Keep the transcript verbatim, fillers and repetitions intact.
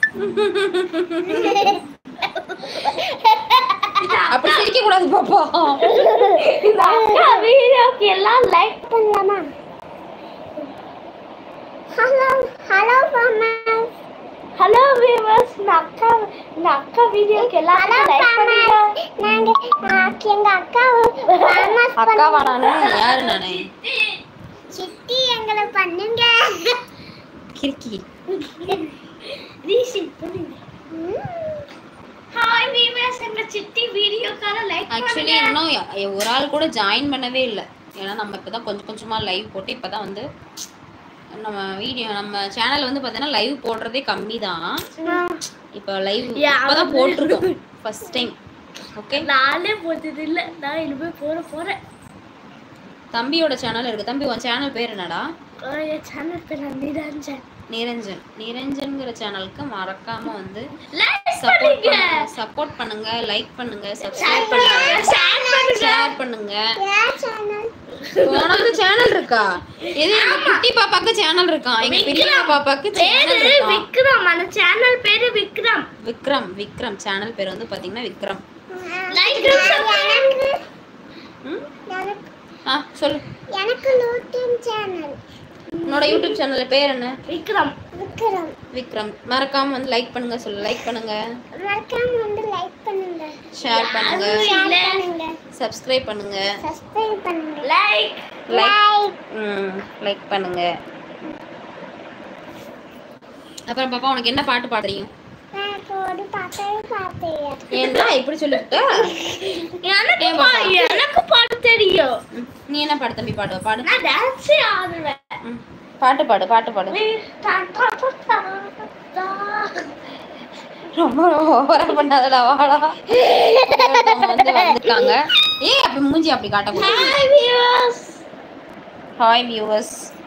அப்படி சிரிக்க கூடாது பாப்பா. இந்த அக்கா வீடியோக்கு எல்லாம் லைக் பண்ணலாமா? Hello hello farmers. Hello viewers. அக்கா அக்கா வீடியோக்கு எல்லாம் லைக் பண்ணுங்க. நாங்க எங்க அக்கா ஃபார்மர்ஸ் அக்காவா நானு? யாரு நானு? சித்தி எங்களை பண்ணுங்க. கிறுக்கி ரீஷிட் பண்ணுங்க. Hi viewers. எங்க சித்தி வீடியோக்கான லைக் ஆக்சுவலி இன்னும் ஒரு ஆள் கூட ஜாயின் பண்ணவே இல்லை. ஏன்னா நம்ம இப்போதான் கொஞ்சம் கொஞ்சமாக லைவ் போட்டு இப்போ தான் வந்து நம்ம வீடியோ நம்ம சேனல் வந்து பார்த்தீங்கன்னா லைவ் போடுறதே கம்மி தான். இப்போ லைவ் இப்போ தான் போட்டிருக்கோம் ஃபர்ஸ்ட் டைம். ஓகே, நானே போட்டது இல்லை. நான் இனிமேல் போட போகிறேன். தம்பியோட சேனல் இருக்குது. தம்பி உன் சேனல் பேர் என்னடா? என் சேனல் பேர் நிரஞ்சன். நிரஞ்சன். நிரஞ்சன்ங்கிற சேனலுக்கு மறக்காம வந்து சப்போர்ட் பண்ணுங்க, சப்போர்ட் பண்ணுங்க, லைக் பண்ணுங்க, சப்ஸ்கிரைப் பண்ணுங்க, ஷேர் பண்ணுங்க. உனக்கு சேனல் இருக்கா? இது எங்க குட்டி பாப்பாக்கு சேனல் இருக்கா? எங்க பெரிய பாப்பாக்கு சேனல் இருக்கா? விக்ரம். அந்த சேனல் பேரு விக்ரம். விக்ரம். விக்ரம் சேனல் பேர் வந்து பாத்தீங்கன்னா விக்ரம். லைக் ஆ சொல்லு. எனக்கு யூடியூப் சேனல். உன்னோட யூடியூப் சேனல் பேர் என்ன? விக்ரம். விக்ரம். விக்ரம். மறக்காம வந்து லைக் பண்ணுங்க சொல்லு. லைக் பண்ணுங்க, மறக்காம வந்து லைக் பண்ணுங்க, ஷேர் பண்ணுங்க, ஷேர் பண்ணுங்க, சப்ஸ்கிரைப் பண்ணுங்க, சப்ஸ்கிரைப் பண்ணுங்க, லைக் லைக் ம் லைக் பண்ணுங்க. அப்புறம் பாப்பா உனக்கு என்ன பாட்டு பாடுறீங்க? எனக்கு ஒரு பாட்டு பாடுறியா? ஏன்டா இப்படி சொல்லிட்ட? எனக்கு எனக்கு பாட்டு தெரியும். நீ என்ன பாடு தம்பி? பாடுவ? பாடு. நான் டான்ஸ் ஆடுவேன். பாட்டு பாடு, பாட்டு பாடு. ரொம்ப ஓவரா பண்ணாதடா. வாடா வந்து வந்துட்டாங்க. ஏய் அப்ப மூஞ்சி அப்படி காட்டக்கூடாது. Hi viewers. Hi viewers.